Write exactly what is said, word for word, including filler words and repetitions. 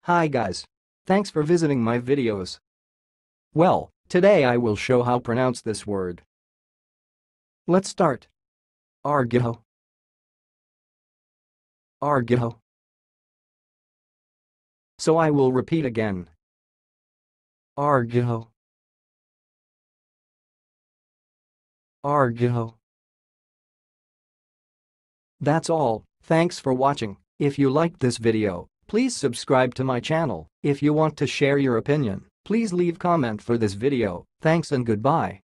Hi guys. Thanks for visiting my videos. Well, today I will show how pronounce this word. Let's start. Arguijo. Arguijo. So I will repeat again. Arguijo. Arguijo. That's all. Thanks for watching. If you liked this video, please subscribe to my channel. If you want to share your opinion, please leave comment for this video. Thanks and goodbye.